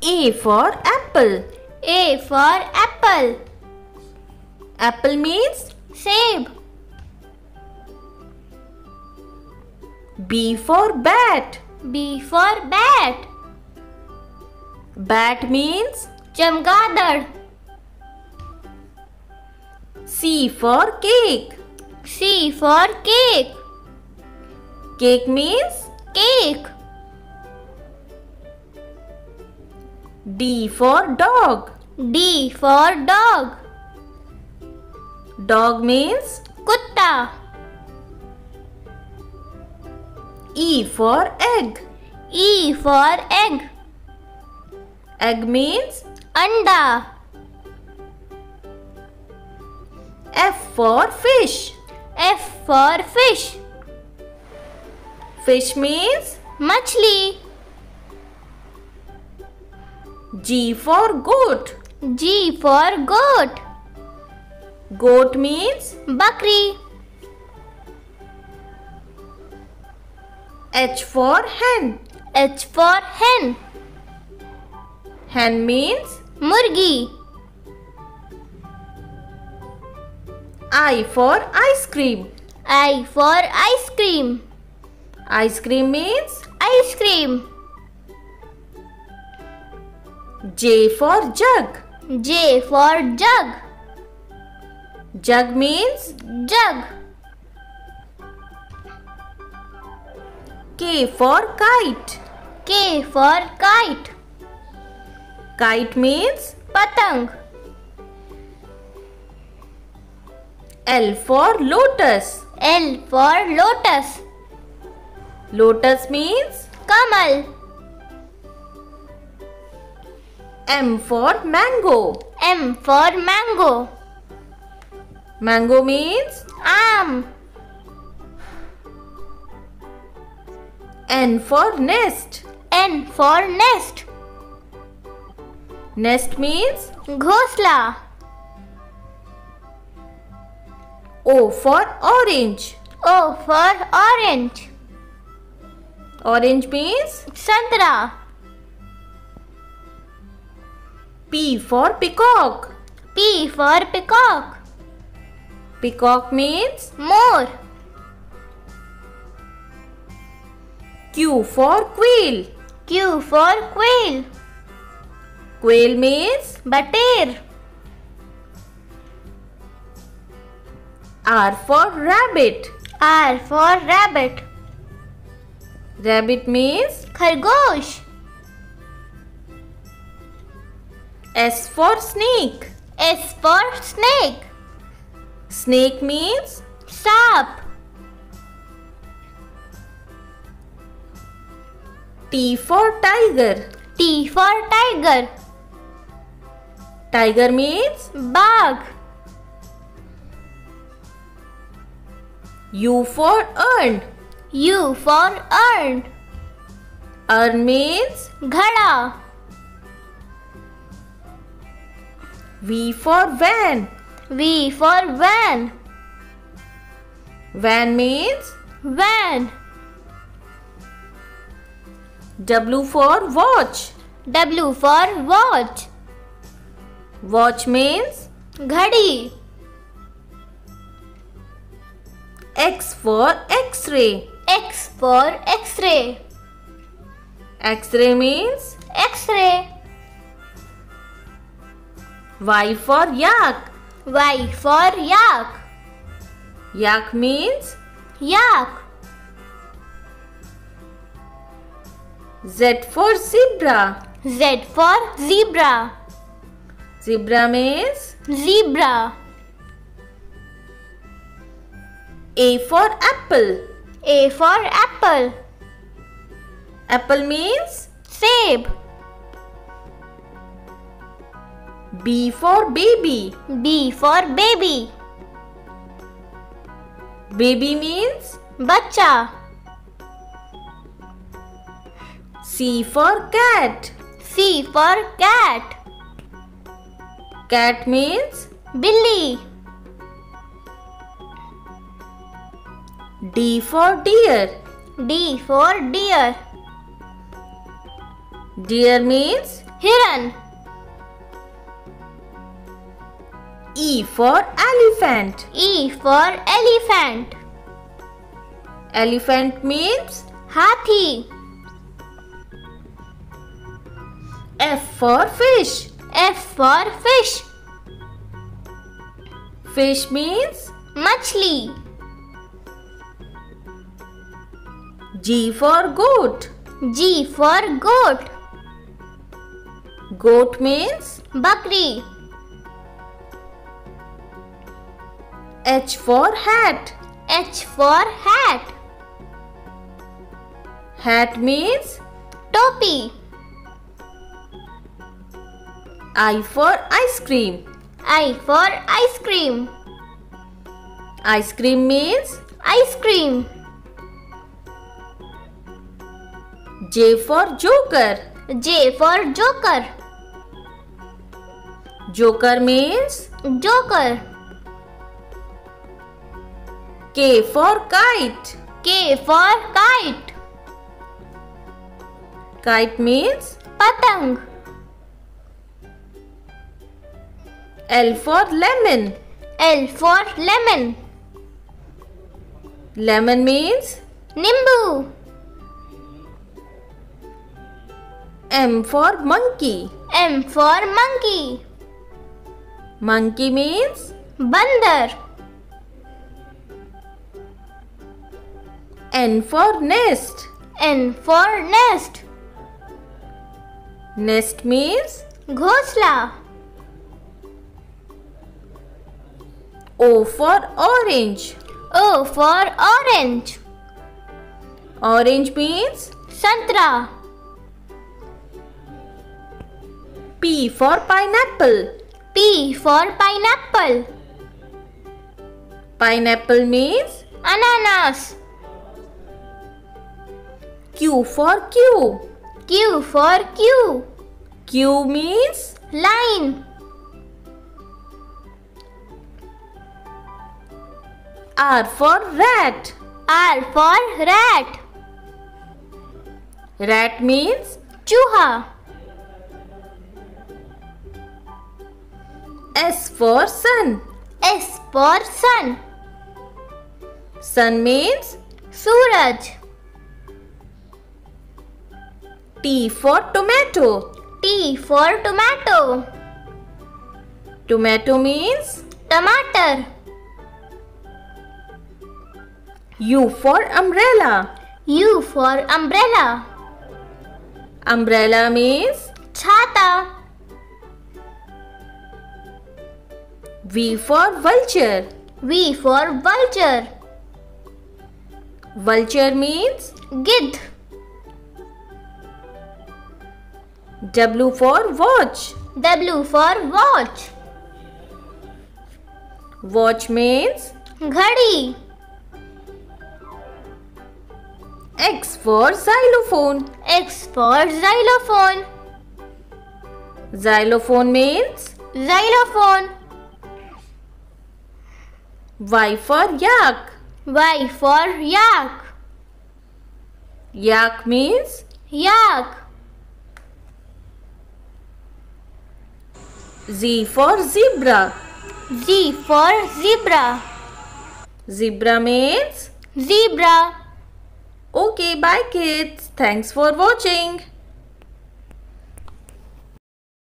A for apple. A for apple. Apple means Seb. B for bat. B for bat. Bat means Chamgadad. C for cake. C for cake. Cake means Cake. D for dog. D for dog. Dog means Kutta. E for egg. E for egg. Egg means Anda. F for fish. F for fish. Fish means Machli. G for goat. G for goat. Goat means Bakri. H for hen. H for hen. Hen means Murgi. I for ice cream. I for ice cream. Ice cream means Ice cream. J for jug. J for jug. Jug means Jug. K for kite. K for kite. Kite means Patang. L for lotus. L for lotus. Lotus means Kamal. M for mango. M for mango. Mango means Am. N for nest. N for nest. Nest means Ghosla. O for orange. O for orange. Orange means Santara. P for peacock. P for peacock. Peacock means More. Q for quail. Q for quail. Quail means Batir. R for rabbit. R for rabbit. Rabbit means Khargosh. S for snake. S for snake. Snake means Sap. T for tiger. T for tiger. Tiger means Bag. U for urn. U for urn. Urn means Ghada. V for van. V for van. Van means Van. W for watch. W for watch. Watch means Ghadi. X for X-ray. X for X-ray. X-ray means X-ray. Y for yak. Y for yak. Yak means Yak. Z for zebra. Z for zebra. Zebra means Zebra. A for apple. A for apple. Apple means Seb. B for baby. B for baby. Baby means Bacha. C for cat. C for cat. Cat means Billy. D for deer. D for deer. Deer means Hiran. E for elephant. E for elephant. Elephant means Hathi. F for fish. F for fish. Fish means Machli. G for goat. G for goat. Goat means Bakri. H for hat. H for hat. Hat means Topi. I for ice cream. I for ice cream. Ice cream means Ice cream. J for joker. J for joker. Joker means Joker. K for kite. K for kite. Kite means Patang. L for lemon. L for lemon. Lemon means Nimbu. M for monkey. M for monkey. Monkey means Bandar. N for nest. N for nest. Nest means Ghosla. O for orange. O for orange. Orange means Santra. P for pineapple. P for pineapple. Pineapple means Ananas. Q for queue. Q for queue. Q means Line. R for rat. R for rat. Rat means Chuha. S for sun. S for sun. Sun means Suraj. T for tomato. T for tomato. Tomato means Tomato. U for umbrella. U for umbrella. Umbrella means Chhata. V for vulture. V for vulture. Vulture means Gidh. W for watch. W for watch. Watch means Ghadi. X for xylophone. X for xylophone. Xylophone means Xylophone. Y for yak. Y for yak. Yak means Yak. Z for zebra. Z for zebra. Zebra means Zebra. okay, bye kids. Thanks for watching.